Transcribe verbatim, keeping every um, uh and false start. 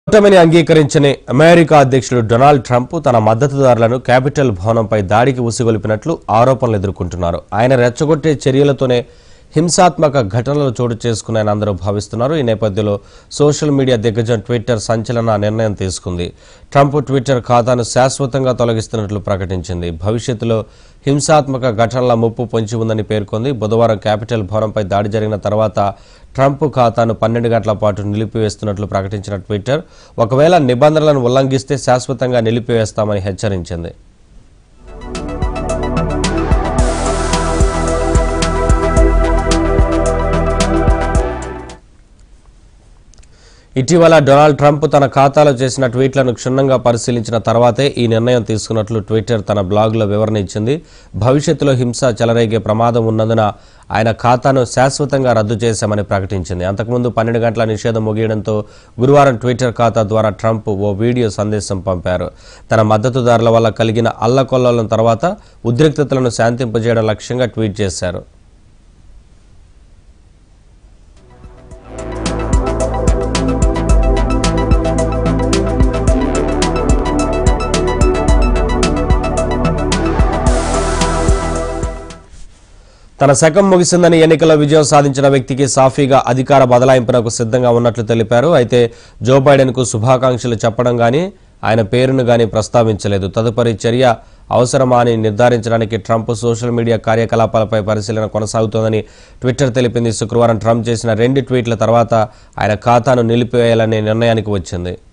ఓటమిని అంగీకరించని అమెరికా అధ్యక్షుడు డొనాల్డ్ ట్రంప్ తన మద్దతుదారులను క్యాపిటల్ భవనంపై దాడికి ఉసిగొల్పినట్లు ఆరోపణలు ఎదుర్కొంటున్నారు. ఆయన రెచ్చగొట్టే చర్యలతోనే హింసాత్మక ఘటనలు చోటు చేసుకున్నాయని అందరూ భావిస్తున్నారు. ఈ నేపథ్యంలో సోషల్ మీడియా దిగ్గజం ట్విట్టర్ సంచలన నిర్ణయం తీసుకుంది. ట్రంప్ ట్విట్టర్ ఖాతాను శాశ్వతంగా తొలగిస్తున్నట్లు ప్రకటించింది. భవిష్యత్తులో హింసాత్మక ఘటనల ముప్పు పొంచి ఉందని పేర్కొంది. బుధవారం క్యాపిటల్ భవనంపై దాడి జరిగిన తర్వాత ట్రంప్ ఖాతాను పన్నెండు గంటల పాటు నిలిపివేస్తున్నట్లు ప్రకటించిన ట్విట్టర్ ఒకవేళ నిబంధనలను ఉల్లంఘిస్తే శాశ్వతంగా నిలిపివేస్తామని హెచ్చరించింది. ఇటీవల డొనాల్డ్ ట్రంప్ తన ఖాతాలో చేసిన ట్వీట్లను క్షుణ్ణంగా పరిశీలించిన తర్వాతే ఈ నిర్ణయం తీసుకున్నట్లు ట్విట్టర్ తన బ్లాగ్లో వివరణ ఇచ్చింది. భవిష్యత్తులో హింస చెలరేగే ప్రమాదం ఉన్నందున ఆయన ఖాతాను శాశ్వతంగా రద్దు చేశామని ప్రకటించింది. అంతకుముందు పన్నెండు గంటల నిషేధం ముగియడంతో గురువారం ట్విట్టర్ ఖాతా ద్వారా ట్రంప్ ఓ వీడియో సందేశం పంపారు. తన మద్దతుదారుల వల్ల కలిగిన అల్లకొల్లోలం తర్వాత ఉద్రిక్తతలను శాంతింపజేయడం లక్ష్యంగా ట్వీట్ చేశారు. తన శకం ముగిసిందని ఎన్నికల్లో విజయం సాధించిన వ్యక్తికి సాఫీగా అధికార బదలాయింపునకు సిద్ధంగా ఉన్నట్లు తెలిపారు. అయితే జో బైడెన్కు శుభాకాంక్షలు చెప్పడం గానీ ఆయన పేరును గానీ ప్రస్తావించలేదు. తదుపరి చర్య అవసరమా అని నిర్ధారించడానికి ట్రంప్ సోషల్ మీడియా కార్యకలాపాలపై పరిశీలన కొనసాగుతోందని ట్విట్టర్ తెలిపింది. శుక్రవారం ట్రంప్ చేసిన రెండు ట్వీట్ల తర్వాత ఆయన ఖాతాను నిలిపివేయాలనే నిర్ణయానికి వచ్చింది.